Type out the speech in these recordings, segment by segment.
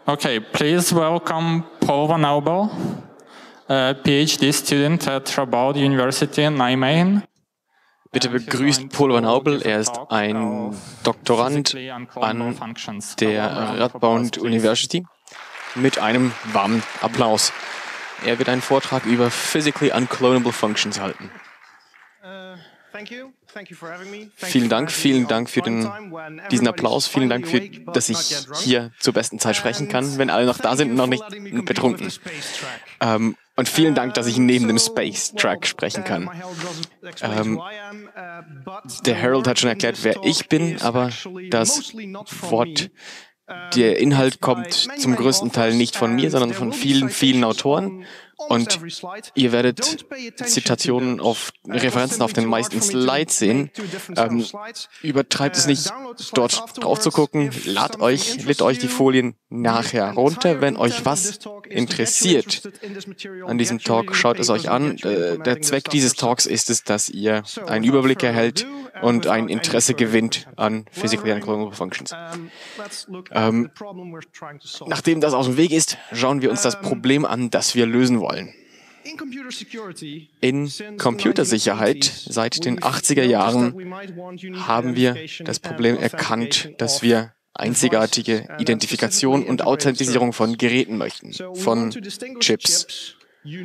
Okay, please welcome Paul Van Aubel, a PhD student at Radboud University in Nijmegen. Bitte begrüßt Paul Van Aubel. Er ist ein Doktorand an der Radboud University mit einem warmen Applaus. Er wird einen Vortrag über Physically Unclonable Functions halten. Vielen Dank für diesen Applaus. Vielen Dank, dass ich hier zur besten Zeit sprechen kann, wenn alle noch da sind und noch nicht betrunken. Und vielen Dank, dass ich neben dem Space Track sprechen kann. Der Harold hat schon erklärt, wer ich bin, aber das Wort, der Inhalt kommt zum größten Teil nicht von mir, sondern von vielen, vielen Autoren. Und ihr werdet Zitationen Referenzen auf den meisten Slides sehen. Übertreibt es nicht, dort drauf zu gucken. Lädt euch die Folien nachher runter. Wenn euch was interessiert an diesem Talk, schaut es euch an. Der Zweck dieses Talks ist es, dass ihr einen Überblick erhält und ein Interesse gewinnt an Physically Unclonable Functions. Nachdem das aus dem Weg ist, schauen wir uns das Problem an, das wir lösen wollen. In Computersicherheit seit den 80er Jahren haben wir das Problem erkannt, dass wir einzigartige Identifikation und Authentisierung von Geräten möchten, von Chips.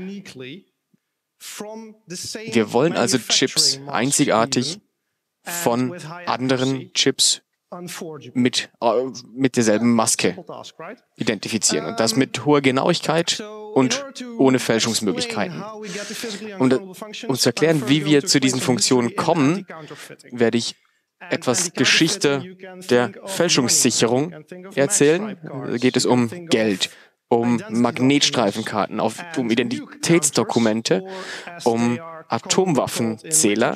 Wir wollen also Chips einzigartig von anderen Chips mit derselben Maske identifizieren. Und das mit hoher Genauigkeit und ohne Fälschungsmöglichkeiten. Um zu erklären, wie wir zu diesen Funktionen kommen, werde ich etwas Geschichte der Fälschungssicherung erzählen. Da geht es um Geld, um Magnetstreifenkarten, um Identitätsdokumente, um Atomwaffenzähler,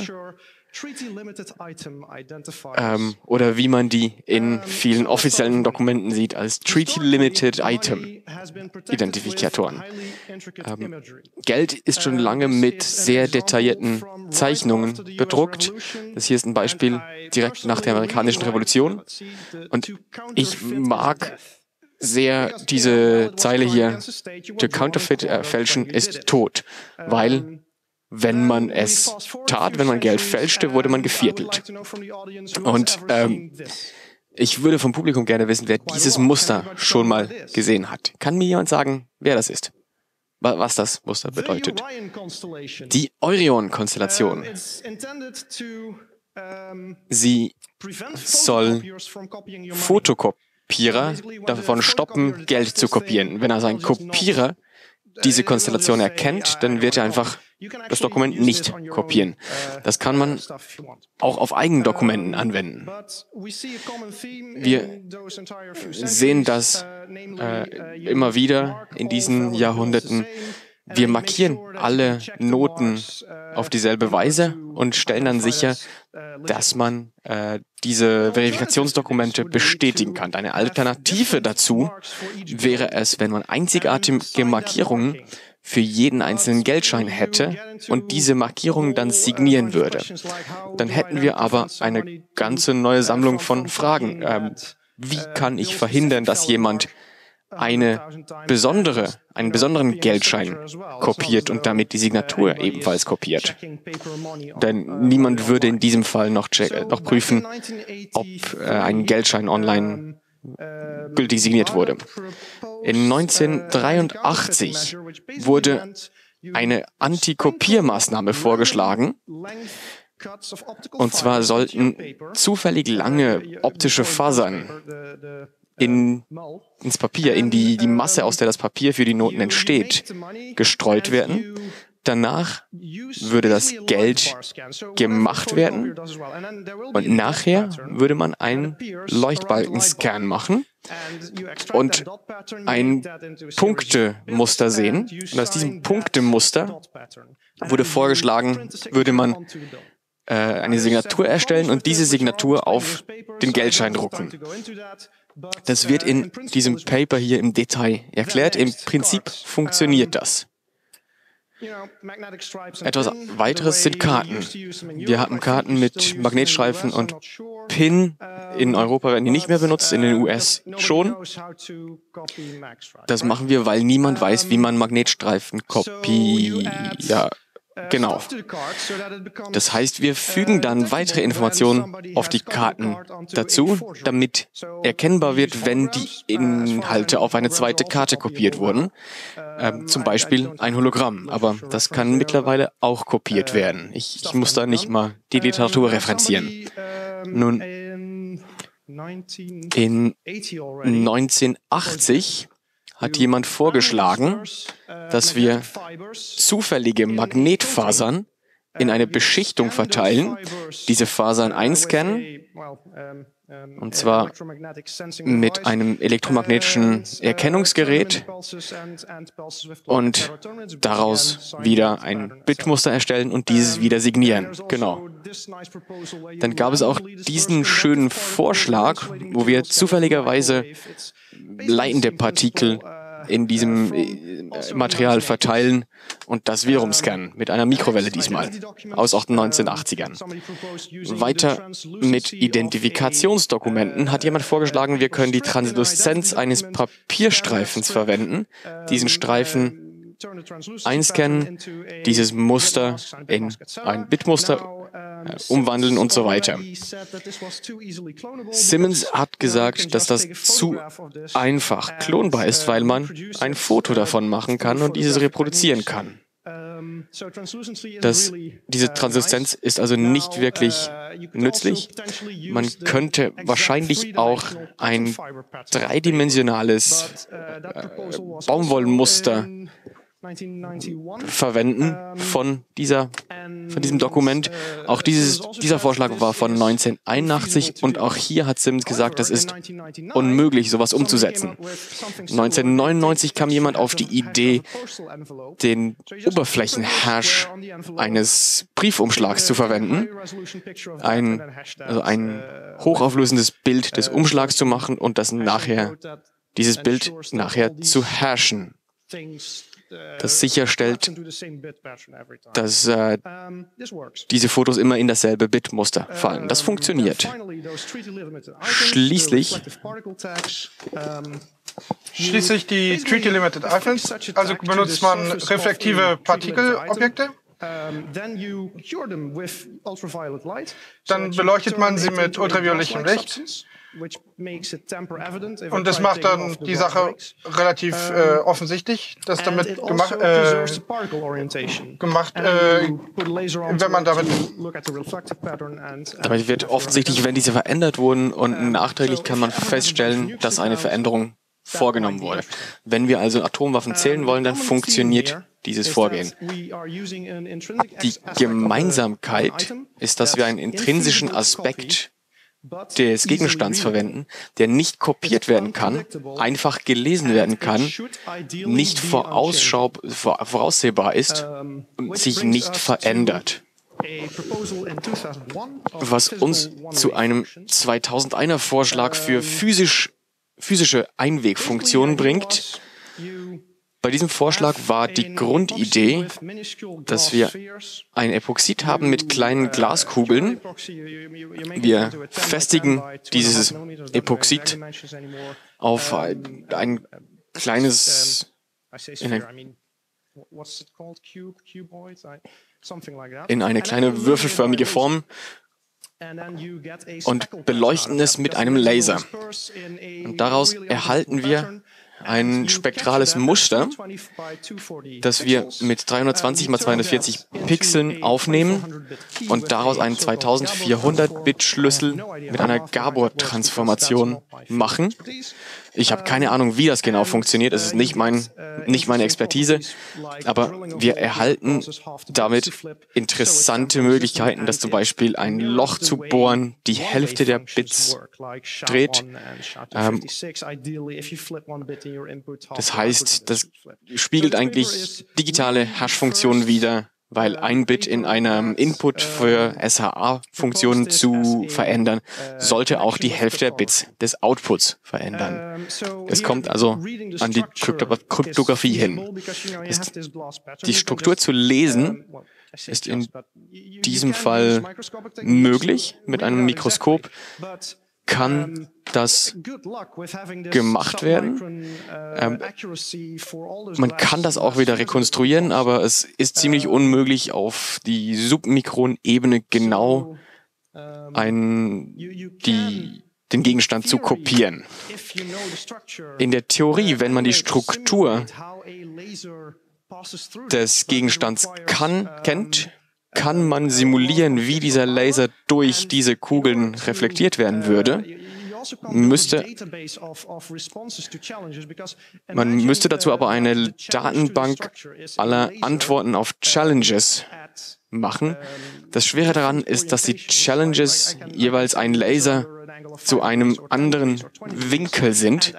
oder wie man die in vielen offiziellen Dokumenten sieht, als Treaty Limited Item Identifikatoren. Geld ist schon lange mit sehr detaillierten Zeichnungen bedruckt. Das hier ist ein Beispiel direkt nach der amerikanischen Revolution. Und ich mag sehr diese Zeile hier: To counterfeit, fälschen ist tot, weil wenn man es tat, wenn man Geld fälschte, wurde man geviertelt. Und ich würde vom Publikum gerne wissen, wer dieses Muster schon mal gesehen hat. Kann mir jemand sagen, wer das ist? Was das Muster bedeutet? Die Orion-Konstellation. Sie soll Fotokopierer davon stoppen, Geld zu kopieren. Wenn also ein Kopierer diese Konstellation erkennt, dann wird er einfach das Dokument nicht kopieren. Das kann man auch auf eigenen Dokumenten anwenden. Wir sehen das immer wieder in diesen Jahrhunderten. Wir markieren alle Noten auf dieselbe Weise und stellen dann sicher, dass man diese Verifikationsdokumente bestätigen kann. Eine Alternative dazu wäre es, wenn man einzigartige Markierungen für jeden einzelnen Geldschein hätte und diese Markierungen dann signieren würde. Dann hätten wir aber eine ganze neue Sammlung von Fragen. Wie kann ich verhindern, dass jemand einen besonderen Geldschein kopiert und damit die Signatur ebenfalls kopiert? Denn niemand würde in diesem Fall noch prüfen, ob ein Geldschein online gültig signiert wurde. In 1983 wurde eine Antikopiermaßnahme vorgeschlagen. Und zwar sollten zufällig lange optische Fasern ins Papier, in die Masse, aus der das Papier für die Noten entsteht, gestreut werden. Danach würde das Geld gemacht werden und nachher würde man einen Leuchtbalkenscan machen und ein Punktemuster sehen. Und aus diesem Punktemuster wurde vorgeschlagen, würde man eine Signatur erstellen und diese Signatur auf den Geldschein drucken. Das wird in diesem Paper hier im Detail erklärt. Im Prinzip funktioniert das. Etwas weiteres sind Karten. Wir hatten Karten mit Magnetstreifen und PIN. In Europa werden die nicht mehr benutzt, in den US schon. Das machen wir, weil niemand weiß, wie man Magnetstreifen kopiert. Ja, genau. Das heißt, wir fügen dann weitere Informationen auf die Karten dazu, damit erkennbar wird, wenn die Inhalte auf eine zweite Karte kopiert wurden. Zum Beispiel ein Hologramm. Aber das kann mittlerweile auch kopiert werden. Ich muss da nicht mal die Literatur referenzieren. Nun, in 1980 hat jemand vorgeschlagen, dass wir zufällige Magnetfasern in eine Beschichtung verteilen, diese Fasern einscannen, und zwar mit einem elektromagnetischen Erkennungsgerät und daraus wieder ein Bitmuster erstellen und dieses wieder signieren. Genau. Dann gab es auch diesen schönen Vorschlag, wo wir zufälligerweise leitende Partikel in diesem Material verteilen und das wiederum scannen, mit einer Mikrowelle diesmal, aus auch den 1980ern. Weiter mit Identifikationsdokumenten hat jemand vorgeschlagen, wir können die Transluszenz eines Papierstreifens verwenden, diesen Streifen einscannen, dieses Muster in ein Bitmuster umwandeln und so weiter. Simmons hat gesagt, dass das zu einfach klonbar ist, weil man ein Foto davon machen kann und dieses reproduzieren kann. Diese Transluszenz ist also nicht wirklich nützlich. Man könnte wahrscheinlich auch ein dreidimensionales Baumwollmuster verwenden von diesem Dokument. Auch dieser Vorschlag war von 1981 und auch hier hat Simmons gesagt, das ist unmöglich, sowas umzusetzen. 1999 kam jemand auf die Idee, den Oberflächenhash eines Briefumschlags zu verwenden, ein hochauflösendes Bild des Umschlags zu machen und dieses Bild nachher zu hashen. Das sicherstellt, dass diese Fotos immer in dasselbe Bitmuster fallen. Das funktioniert. Schließlich die Treaty Limited Items, also benutzt man reflektive Partikelobjekte. Dann beleuchtet man sie mit ultraviolettem Licht. Und das macht dann die Sache relativ offensichtlich, dass damit gemacht, wenn man damit wird offensichtlich, wenn diese verändert wurden und nachträglich kann man feststellen, dass eine Veränderung vorgenommen wurde. Wenn wir also Atomwaffen zählen wollen, dann funktioniert dieses Vorgehen. Die Gemeinsamkeit ist, dass wir einen intrinsischen Aspekt des Gegenstands verwenden, der nicht kopiert werden kann, einfach gelesen werden kann, nicht voraussehbar ist und sich nicht verändert. Was uns zu einem 2001er Vorschlag für physische Einwegfunktionen bringt. Bei diesem Vorschlag war die Grundidee, dass wir ein Epoxid haben mit kleinen Glaskugeln. Wir festigen dieses Epoxid auf ein kleines, in eine kleine würfelförmige Form und beleuchten es mit einem Laser. Und daraus erhalten wir ein spektrales Muster, das wir mit 320 x 240 Pixeln aufnehmen und daraus einen 2400-Bit-Schlüssel mit einer Gabor-Transformation machen. Ich habe keine Ahnung, wie das genau funktioniert. Es ist nicht meine Expertise, aber wir erhalten damit interessante Möglichkeiten, dass zum Beispiel ein Loch zu bohren die Hälfte der Bits dreht. Das heißt, das spiegelt eigentlich digitale Hash-Funktionen wider, weil ein Bit in einem Input für SHA-Funktionen zu verändern, sollte auch die Hälfte der Bits des Outputs verändern. Es kommt also an die Kryptographie hin. Die Struktur zu lesen ist in diesem Fall möglich mit einem Mikroskop. Kann das gemacht werden? Man kann das auch wieder rekonstruieren, aber es ist ziemlich unmöglich, auf die Submikronebene genau den Gegenstand zu kopieren. In der Theorie, wenn man die Struktur des Gegenstands kennt, kann man simulieren, wie dieser Laser durch diese Kugeln reflektiert werden würde. Man müsste dazu aber eine Datenbank aller Antworten auf Challenges machen. Das Schwere daran ist, dass die Challenges jeweils ein Laser zu einem anderen Winkel sind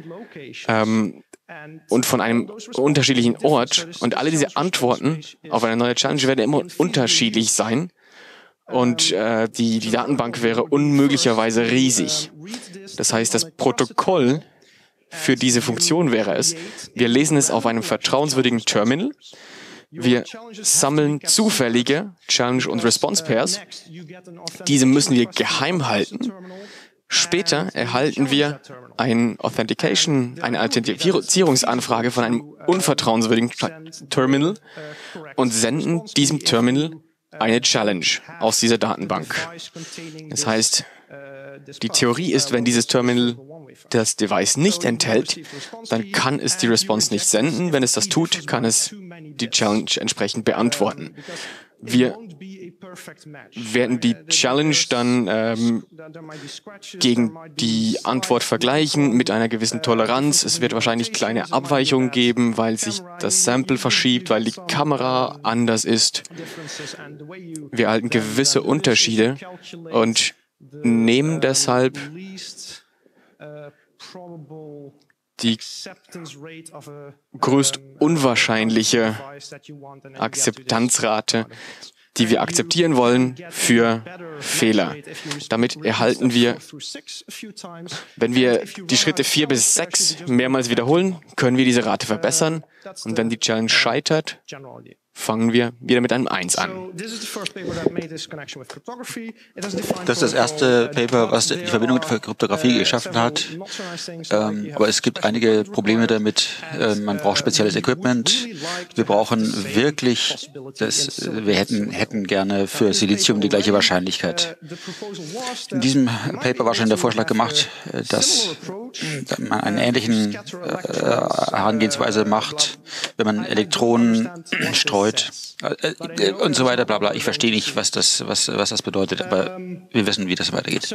und von einem unterschiedlichen Ort. Und alle diese Antworten auf eine neue Challenge werden immer unterschiedlich sein. Und die Datenbank wäre unmöglicherweise riesig. Das heißt, das Protokoll für diese Funktion wäre es, wir lesen es auf einem vertrauenswürdigen Terminal, wir sammeln zufällige Challenge- und Response-Pairs, diese müssen wir geheim halten. Später erhalten wir eine Authentifizierungsanfrage von einem unvertrauenswürdigen Terminal und senden diesem Terminal eine Challenge aus dieser Datenbank. Das heißt, die Theorie ist, wenn dieses Terminal das Device nicht enthält, dann kann es die Response nicht senden. Wenn es das tut, kann es die Challenge entsprechend beantworten. Wir werden die Challenge dann gegen die Antwort vergleichen mit einer gewissen Toleranz. Es wird wahrscheinlich kleine Abweichungen geben, weil sich das Sample verschiebt, weil die Kamera anders ist. Wir erhalten gewisse Unterschiede und nehmen deshalb die größt unwahrscheinliche Akzeptanzrate, die wir akzeptieren wollen, für Fehler. Damit erhalten wir, wenn wir die Schritte 4 bis 6 mehrmals wiederholen, können wir diese Rate verbessern. Und wenn die Challenge scheitert, fangen wir wieder mit einem 1 an. Das ist das erste Paper, was die Verbindung für Kryptographie geschaffen hat. Aber es gibt einige Probleme damit. Man braucht spezielles Equipment. Wir brauchen wirklich, wir hätten gerne für Silizium die gleiche Wahrscheinlichkeit. In diesem Paper war schon der Vorschlag gemacht, dass man eine ähnliche Herangehensweise macht, wenn man Elektronen streut und so weiter, bla bla. Ich verstehe nicht, was das bedeutet, aber wir wissen, wie das weitergeht.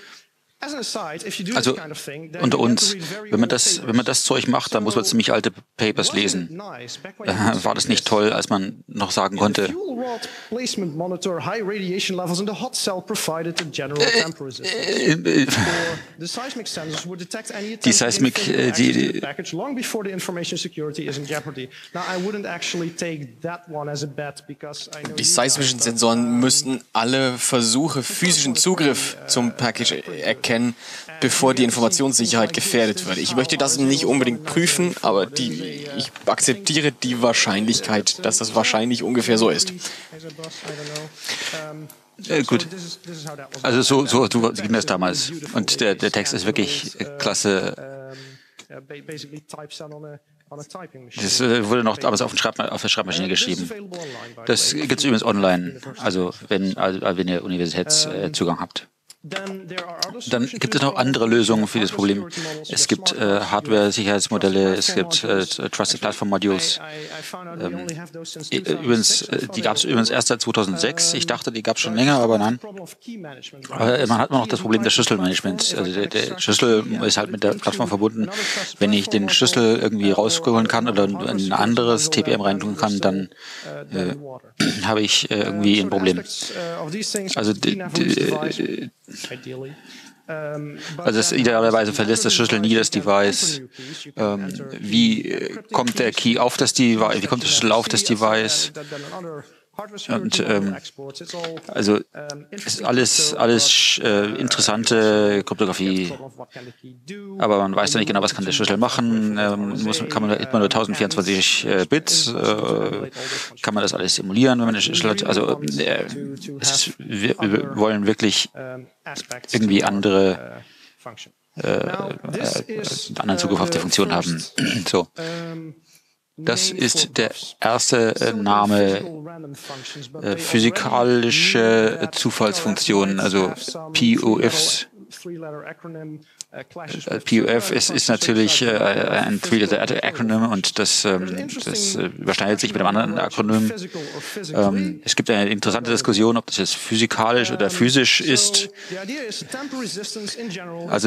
Also unter uns, wenn man das Zeug macht, dann muss man ziemlich alte Papers lesen. War das nicht toll, als man noch sagen konnte, die Seismik, die seismischen Sensoren müssten alle Versuche, physischen Zugriff zum Package erkennen, bevor die Informationssicherheit gefährdet wird. Ich möchte das nicht unbedingt prüfen, aber ich akzeptiere die Wahrscheinlichkeit, dass das wahrscheinlich ungefähr so ist. Gut. Also so ging das damals. Und der Text ist wirklich klasse. Das wurde noch damals auf der Schreibmaschine geschrieben. Das gibt es übrigens online, also wenn ihr Universitätszugang habt. Dann gibt es noch andere Lösungen für das Problem. Es gibt Hardware-Sicherheitsmodelle, es gibt Trusted Platform Modules. Die gab es übrigens erst seit 2006. Ich dachte, die gab es schon länger, aber nein. Aber man hat immer noch das Problem des Schlüsselmanagements. Also der Schlüssel ist halt mit der Plattform verbunden. Wenn ich den Schlüssel irgendwie rausholen kann oder in ein anderes TPM reintun kann, dann habe ich irgendwie ein Problem. Also idealerweise verlässt das Schlüssel nie das Device. Wie kommt der Key auf das Device? Wie kommt der Schlüssel auf das Device? Und also ist alles interessante Kryptographie, aber man weiß ja nicht genau, was kann der Schlüssel machen. Hat man nur 1024 Bits, kann man das alles simulieren, wenn man den Schlüssel hat. Also wir wollen wirklich irgendwie anderen Zugriff auf die Funktion haben. So. Das ist der erste Name physikalische Zufallsfunktionen, also POFs. POF ist natürlich ein Three-Letter-Acronym und das überschneidet sich mit einem anderen Akronym. Es gibt eine interessante Diskussion, ob das jetzt physikalisch oder physisch ist. Also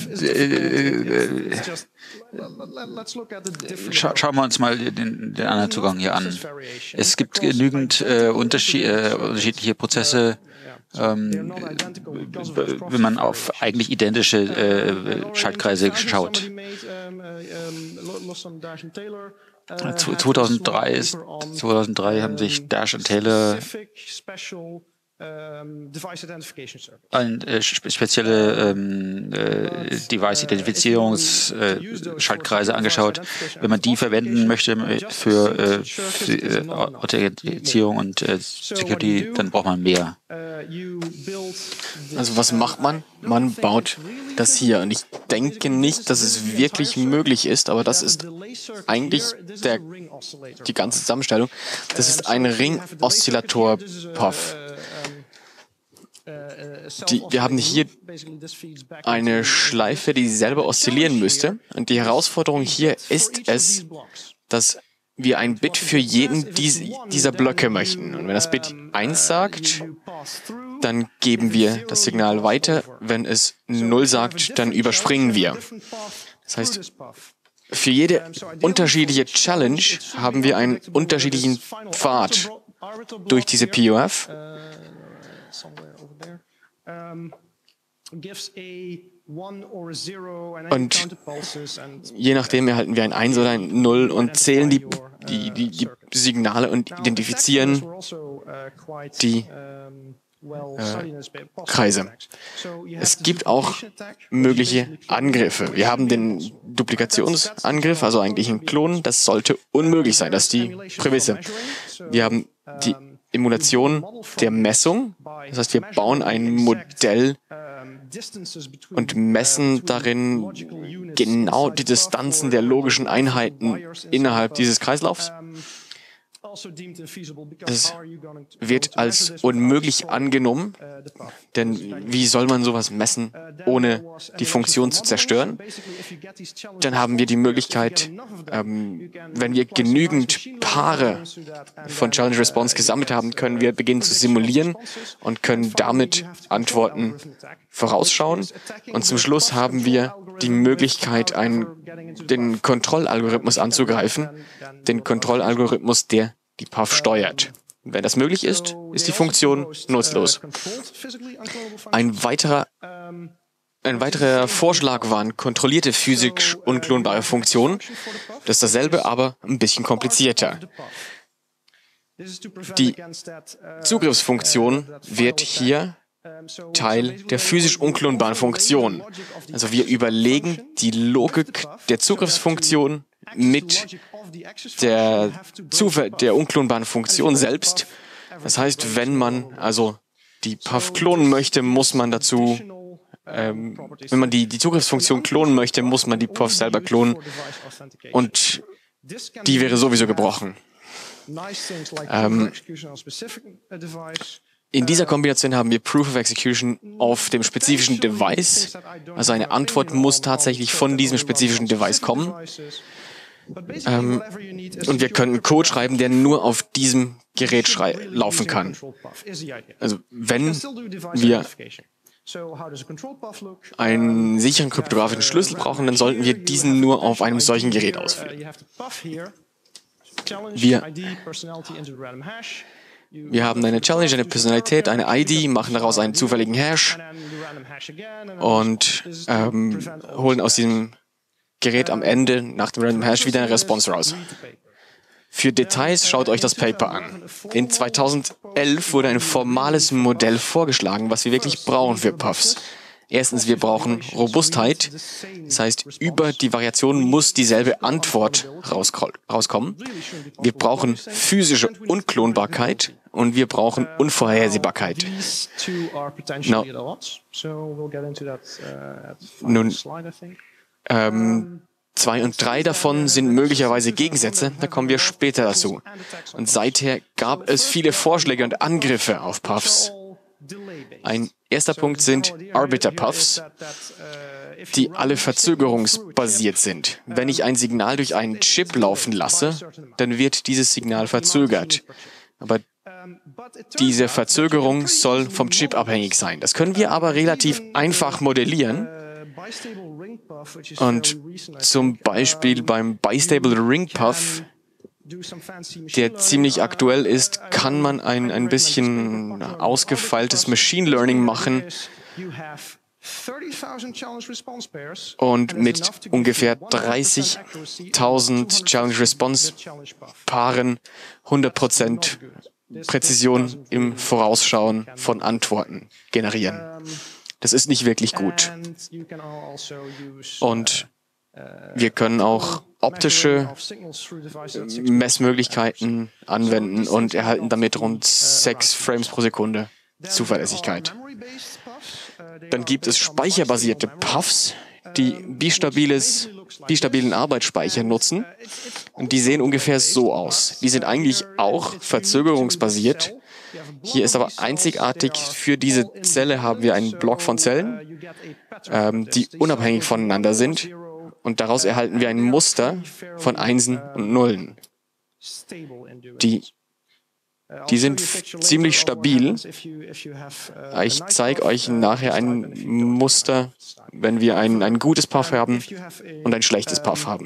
schauen wir uns mal den anderen Zugang hier an. Es gibt genügend unterschiedliche Prozesse, wenn man auf eigentlich identische Schaltkreise schaut. 2003 haben sich Dash und Taylor spezielle Device-Identifizierungs-Schaltkreise angeschaut. Wenn man die verwenden möchte für Authentifizierung und Security, dann braucht man mehr. Also was macht man? Man baut das hier. Und ich denke nicht, dass es wirklich möglich ist, aber das ist eigentlich die ganze Zusammenstellung. Das ist ein Ring-Oszillator-Puff. Wir haben hier eine Schleife, die selber oszillieren müsste. Und die Herausforderung hier ist es, dass wir ein Bit für jeden dieser Blöcke möchten. Und wenn das Bit 1 sagt, dann geben wir das Signal weiter. Wenn es 0 sagt, dann überspringen wir. Das heißt, für jede unterschiedliche Challenge haben wir einen unterschiedlichen Pfad durch diese POF. Und je nachdem erhalten wir ein 1 oder ein 0 und zählen die Signale und identifizieren die Kreise. Es gibt auch mögliche Angriffe. Wir haben den Duplikationsangriff, also eigentlich einen Klon. Das sollte unmöglich sein. Das ist die Prämisse. Wir haben die Emulation der Messung. Das heißt, wir bauen ein Modell und messen darin genau die Distanzen der logischen Einheiten innerhalb dieses Kreislaufs. Das wird als unmöglich angenommen, denn wie soll man sowas messen, ohne die Funktion zu zerstören? Dann haben wir die Möglichkeit, wenn wir genügend Paare von Challenge Response gesammelt haben, können wir beginnen zu simulieren und können damit Antworten vorausschauen. Und zum Schluss haben wir die Möglichkeit, den Kontrollalgorithmus anzugreifen, den Kontrollalgorithmus, der die POF steuert. Wenn das möglich ist, ist die Funktion nutzlos. Ein weiterer Vorschlag waren kontrollierte physisch unklonbare Funktionen. Das ist dasselbe, aber ein bisschen komplizierter. Die Zugriffsfunktion wird hier Teil der physisch unklonbaren Funktion. Also wir überlegen die Logik der Zugriffsfunktion mit der unklonbaren Funktion selbst. Das heißt, wenn man also die POF klonen möchte, muss man dazu, wenn man die Zugriffsfunktion klonen möchte, muss man die POF selber klonen und die wäre sowieso gebrochen. In dieser Kombination haben wir Proof of Execution auf dem spezifischen Device. Also eine Antwort muss tatsächlich von diesem spezifischen Device kommen. Und wir können Code schreiben, der nur auf diesem Gerät laufen kann. Also wenn wir einen sicheren kryptografischen Schlüssel brauchen, dann sollten wir diesen nur auf einem solchen Gerät ausführen. Wir haben eine Challenge, eine Personalität, eine ID, machen daraus einen zufälligen Hash und holen aus diesem Gerät am Ende nach dem Random Hash wieder eine Response raus. Für Details schaut euch das Paper an. In 2011 wurde ein formales Modell vorgeschlagen, was wir wirklich brauchen für Puffs. Erstens, wir brauchen Robustheit. Das heißt, über die Variation muss dieselbe Antwort rauskommen. Wir brauchen physische Unklonbarkeit und wir brauchen Unvorhersehbarkeit. Nun, 2 und 3 davon sind möglicherweise Gegensätze, da kommen wir später dazu. Und seither gab es viele Vorschläge und Angriffe auf Puffs. Ein erster Punkt sind Arbiter-Puffs, die alle verzögerungsbasiert sind. Wenn ich ein Signal durch einen Chip laufen lasse, dann wird dieses Signal verzögert. Aber diese Verzögerung soll vom Chip abhängig sein. Das können wir aber relativ einfach modellieren. Und zum Beispiel beim Bistable Ring Puff, der ziemlich aktuell ist, kann man ein bisschen ausgefeiltes Machine Learning machen und mit ungefähr 30.000 Challenge-Response-Paaren 100% Präzision im Vorausschauen von Antworten generieren. Das ist nicht wirklich gut. Und wir können auch optische Messmöglichkeiten anwenden und erhalten damit rund 6 Frames pro Sekunde Zuverlässigkeit. Dann gibt es speicherbasierte Puffs, die bistabilen Arbeitsspeicher nutzen. Und die sehen ungefähr so aus. Die sind eigentlich auch verzögerungsbasiert. Hier ist aber einzigartig, für diese Zelle haben wir einen Block von Zellen, die unabhängig voneinander sind. Und daraus erhalten wir ein Muster von Einsen und Nullen. Die sind ziemlich stabil. Ich zeige euch nachher ein Muster, wenn wir ein gutes Puff haben und ein schlechtes Puff haben.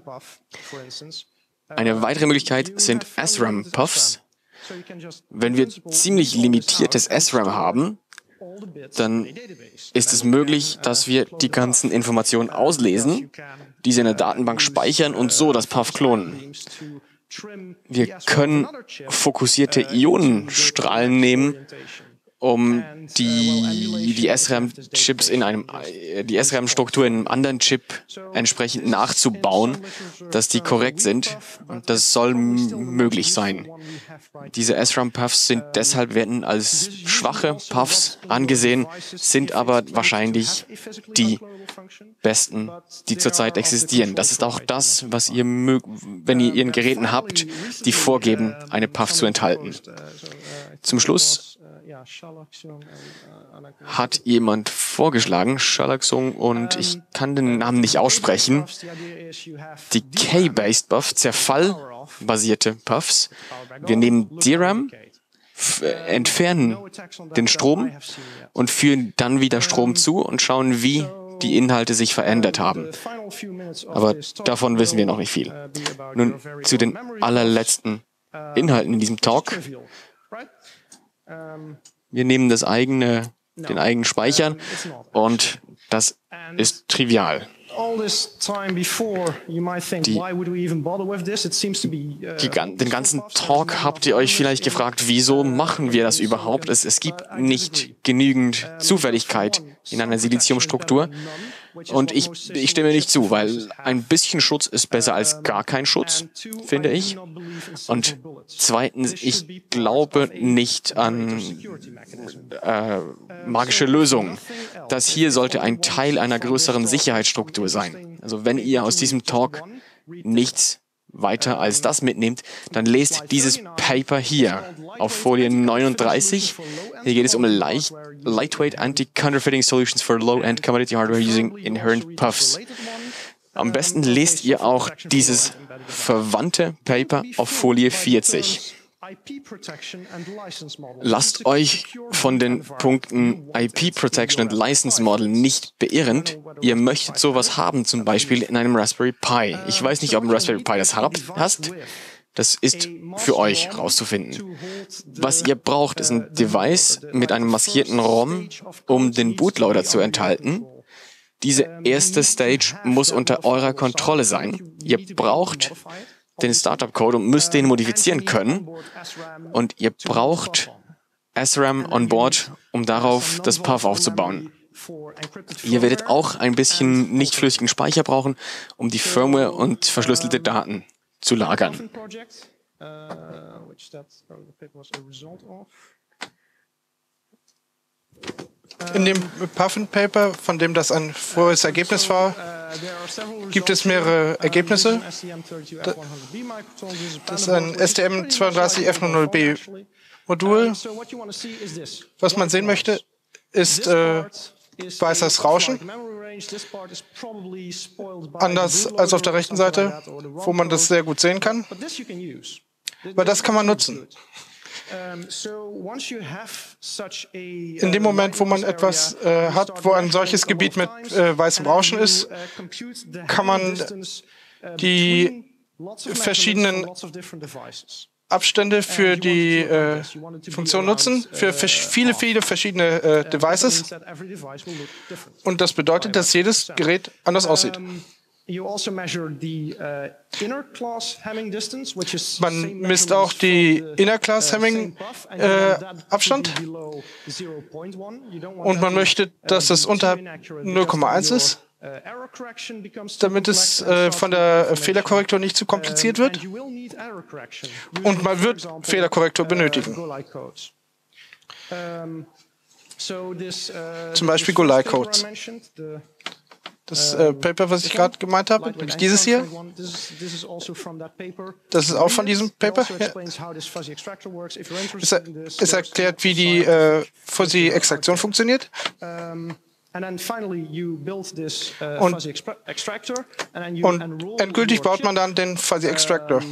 Eine weitere Möglichkeit sind SRAM-Puffs. Wenn wir ziemlich limitiertes SRAM haben, dann ist es möglich, dass wir die ganzen Informationen auslesen, diese in der Datenbank speichern und so das Puff klonen. Wir können fokussierte Ionenstrahlen nehmen, um die SRAM-Chips die SRAM-Struktur in einem anderen Chip entsprechend nachzubauen, dass die korrekt sind. Und das soll möglich sein. Diese SRAM-Puffs werden als schwache Puffs angesehen, sind aber wahrscheinlich die besten, die zurzeit existieren. Das ist auch das, was ihr mögt, wenn ihr ihren Geräten habt, die vorgeben, eine Puff zu enthalten. Zum Schluss hat jemand vorgeschlagen, Shalaxung, und ich kann den Namen nicht aussprechen, die K-Based Puff, zerfallbasierte Puffs. Wir nehmen DRAM, entfernen den Strom und führen dann wieder Strom zu und schauen, wie die Inhalte sich verändert haben. Aber davon wissen wir noch nicht viel. Nun zu den allerletzten Inhalten in diesem Talk. Wir nehmen den eigenen Speicher und das ist trivial. Den ganzen Talk habt ihr euch vielleicht gefragt, wieso machen wir das überhaupt? Es gibt nicht genügend Zufälligkeit in einer Siliziumstruktur. Und ich stimme nicht zu, weil ein bisschen Schutz ist besser als gar kein Schutz, finde ich. Und zweitens, ich glaube nicht an magische Lösungen. Das hier sollte ein Teil einer größeren Sicherheitsstruktur sein. Also wenn ihr aus diesem Talk nichts weiter als das mitnehmt, dann lest dieses Paper hier auf Folie 39. Hier geht es um Lightweight Anti-Counterfeiting Solutions for Low-End Commodity Hardware using Inherent Puffs. Am besten lest ihr auch dieses verwandte Paper auf Folie 40. Lasst euch von den Punkten IP Protection und License Model nicht beirren. Ihr möchtet sowas haben, zum Beispiel in einem Raspberry Pi. Ich weiß nicht, ob ein Raspberry Pi das hast. Das ist für euch rauszufinden. Was ihr braucht, ist ein Device mit einem maskierten ROM, um den Bootloader zu enthalten. Diese erste Stage muss unter eurer Kontrolle sein. Ihr braucht den Startup-Code und müsst den modifizieren können. Und ihr braucht SRAM on board, um darauf das Puff aufzubauen. Ihr werdet auch ein bisschen nicht flüssigen Speicher brauchen, um die Firmware und verschlüsselte Daten zu lagern. In dem Puffin Paper, von dem das ein vorheres Ergebnis war, gibt es mehrere Ergebnisse. Das ist ein STM32F00B Modul. Was man sehen möchte, ist weißes Rauschen. Anders als auf der rechten Seite, wo man das sehr gut sehen kann. Aber das kann man nutzen. In dem Moment, wo man etwas hat, wo ein solches Gebiet mit weißem Rauschen ist, kann man die verschiedenen Abstände für die Funktion nutzen, für viele verschiedene Devices. Und das bedeutet, dass jedes Gerät anders aussieht. Man misst auch die Inner-Class-Hamming-Abstand. Und man möchte, dass es unterhalb 0,1 ist, damit es von der Fehlerkorrektur nicht zu kompliziert wird. Und man wird Fehlerkorrektur benötigen. Zum Beispiel Golai-Codes. Das Paper, was ich gerade gemeint habe, nämlich dieses hier. Das ist auch von diesem Paper. Ja. Es erklärt, wie die Fuzzy-Extraktion funktioniert. Und endgültig baut man dann den Fuzzy Extractor.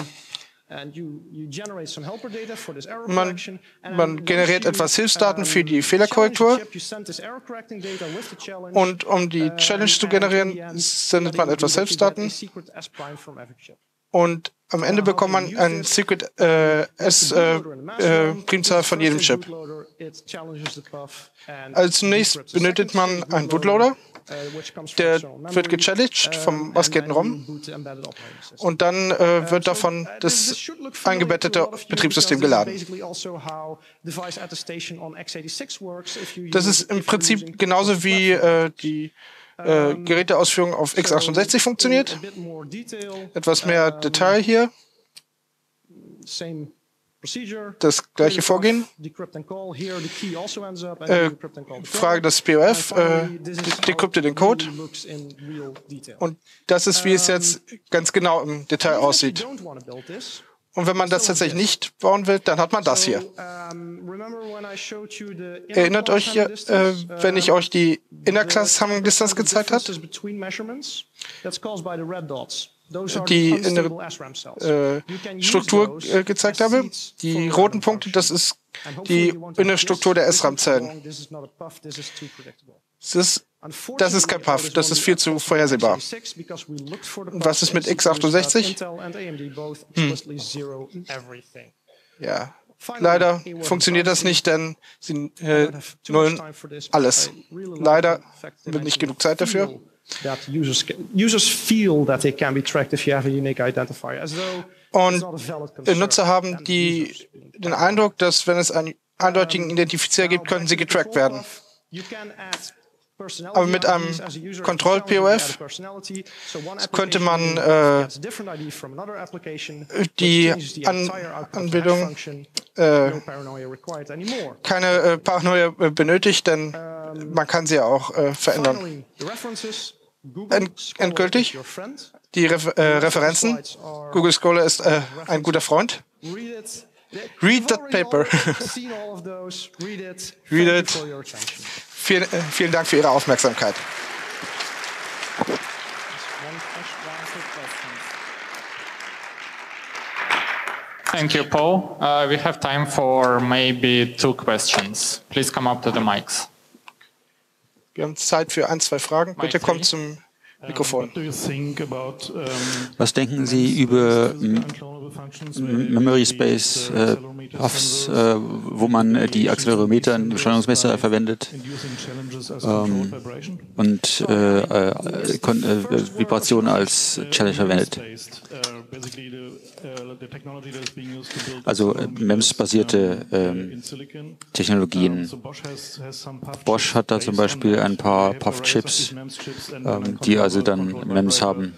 Man generiert etwas Hilfsdaten für die Fehlerkorrektur. Und um die Challenge zu generieren, sendet man etwas Hilfsdaten. Und am Ende bekommt man ein Secret S-Primzahl von jedem Chip. Also zunächst benötigt man einen Bootloader. Der wird gechallenged vom maskierten ROM und dann wird davon das eingebettete Betriebssystem geladen. Das ist im Prinzip genauso wie die Geräteausführung auf x68 funktioniert. Etwas mehr Detail hier. Das gleiche Vorgehen. Frage des POF, decrypte den Code. Und das ist, wie es jetzt ganz genau im Detail aussieht. Und wenn man das tatsächlich nicht bauen will, dann hat man das hier. Erinnert euch, wenn ich euch die Inner-Class-Hamming Distance gezeigt habe? Die innere Struktur gezeigt habe. Die roten Punkte, das ist die innere Struktur der SRAM-Zellen. Das ist kein Puff, das ist viel zu vorhersehbar. Und was ist mit x68? Ja, leider funktioniert das nicht, denn sie nullen alles. Leider wird nicht genug Zeit dafür. Und Nutzer haben den Eindruck, dass wenn es einen eindeutigen Identifizier gibt, könnten sie getrackt werden. Aber mit einem Control-POF könnte man die Anbindung keine Paranoia benötigt, denn man kann sie ja auch verändern. Endgültig die Referenzen. Google Scholar ist ein guter Freund. Read that paper. Read it. Vielen Dank für Ihre Aufmerksamkeit. Thank you, Paul. We have time for maybe 2 questions. Please come up to the mics. Wir haben Zeit für 1, 2 Fragen. Bitte kommt zum Mikrofon. Was denken Sie über Memory Space Puffs, wo man die Accelerometer und Beschleunigungsmesser verwendet und Vibration als Challenge verwendet? Also MEMS-basierte Technologien. Bosch hat da zum Beispiel ein paar Puff-Chips, die also dann MEMS haben.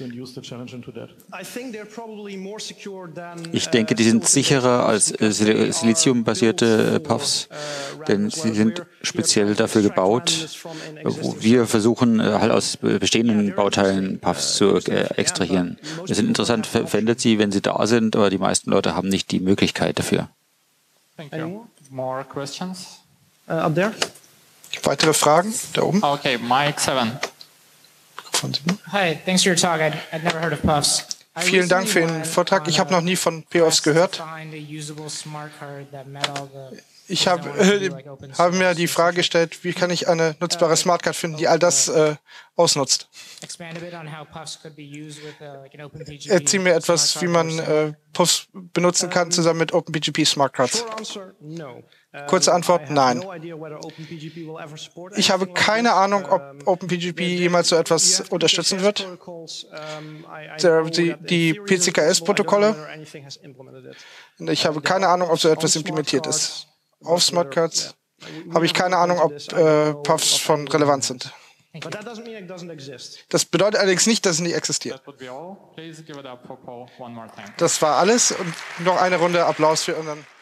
Ich denke, die sind sicherer als Silizium-basierte Puffs, denn sie sind speziell dafür gebaut. Wir versuchen halt aus bestehenden Bauteilen Puffs zu extrahieren. Es sind interessant, verwendet sie, wenn sie da sind, aber die meisten Leute haben nicht die Möglichkeit dafür. Thank you. More questions? Up there. Weitere Fragen? Da oben. Okay, Mike 7. Hi, thanks for your talk. I'd never heard of Puffs. Vielen Dank für Ihren Vortrag. Ich habe noch nie von Puffs gehört. Ich habe mir die Frage gestellt, wie kann ich eine nutzbare Smartcard finden, die all das ausnutzt. Erzähl mir etwas, wie man Puffs benutzen kann, zusammen mit OpenPGP Smartcards. Kurze Antwort, nein. Ich habe keine Ahnung, ob OpenPGP jemals so etwas unterstützen wird. Die PCKS-Protokolle. Ich habe keine Ahnung, ob so etwas implementiert ist. Auf Smartcards habe ich keine Ahnung, ob Puffs von Relevanz sind. Das bedeutet allerdings nicht, dass es nicht existiert. Das war alles und noch eine Runde Applaus für unseren